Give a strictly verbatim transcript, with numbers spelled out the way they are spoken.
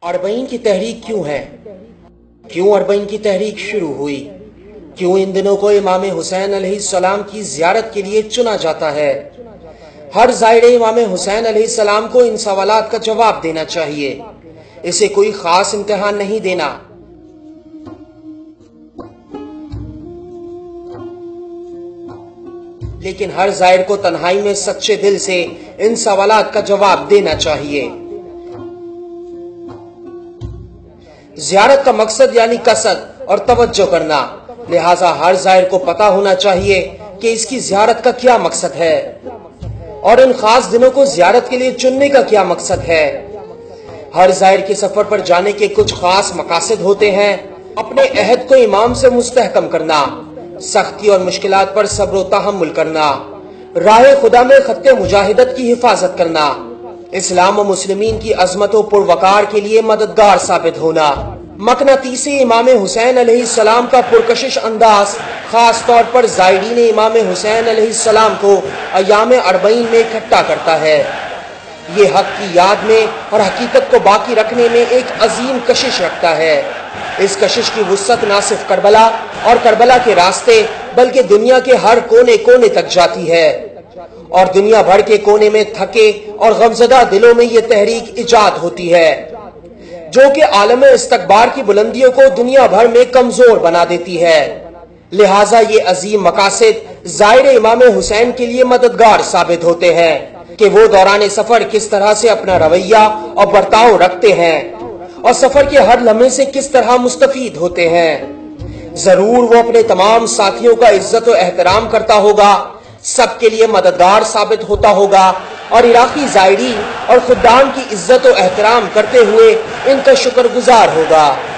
اربعین کی تحریک کیوں ہے؟ کیوں اربعین کی تحریک شروع ہوئی؟ کیوں ان دنوں کو امام حسین علیہ السلام کی زیارت کے لیے چنا جاتا ہے؟ ہر زائر امام حسین علیہ السلام کو ان سوالات کا جواب دینا چاہیے، اسے کوئی خاص امتحان نہیں دینا۔ لیکن ہر زائر کو تنہائی میں سچے دل سے ان سوالات کا جواب دینا چاہیے۔ زیارت کا مقصد یعنی قصد اور توجہ کرنا، لہٰذا ہر زائر کو پتا ہونا چاہیے کہ اس کی زیارت کا کیا مقصد ہے اور ان خاص دنوں کو زیارت کے لیے چننے کا کیا مقصد ہے۔ ہر زائر کے سفر پر جانے کے کچھ خاص مقاصد ہوتے ہیں: اپنے عہد کو امام سے مستحکم کرنا، سختی اور مشکلات پر صبر و تحمل کرنا، راہ خدا میں خط مجاہدت کی حفاظت کرنا، اسلام و مسلمین کی عظمت و پروقار کے لیے مددگار ثابت ہونا۔ مقناطیس امام حسین علیہ السلام کا پرکشش انداز خاص طور پر زائرین امام حسین علیہ السلام کو ایام اربعین میں اکٹھا کرتا ہے۔ یہ حق کی یاد میں اور حقیقت کو باقی رکھنے میں ایک عظیم کشش رکھتا ہے۔ اس کشش کی وسعت نہ صرف کربلا اور کربلا کے راستے بلکہ دنیا کے ہر کونے کونے تک جاتی ہے، اور دنیا بھر کے کونے میں تھکے اور غمزدہ دلوں میں یہ تحریک ایجاد ہوتی ہے جو کہ عالم استکبار کی بلندیوں کو دنیا بھر میں کمزور بنا دیتی ہے۔ لہٰذا یہ عظیم مقاصد زائر امام حسین کے لیے مددگار ثابت ہوتے ہیں کہ وہ دوران سفر کس طرح سے اپنا رویہ اور برتاؤ رکھتے ہیں اور سفر کے ہر لمحے سے کس طرح مستفید ہوتے ہیں۔ ضرور وہ اپنے تمام ساتھیوں کا عزت و احترام کرتا ہوگا، سب کے لیے مددگار ثابت ہوتا ہوگا اور عراقی زائرین اور خدام کی عزت و احترام کرتے ہوئے ان کا شکر گزار ہوگا۔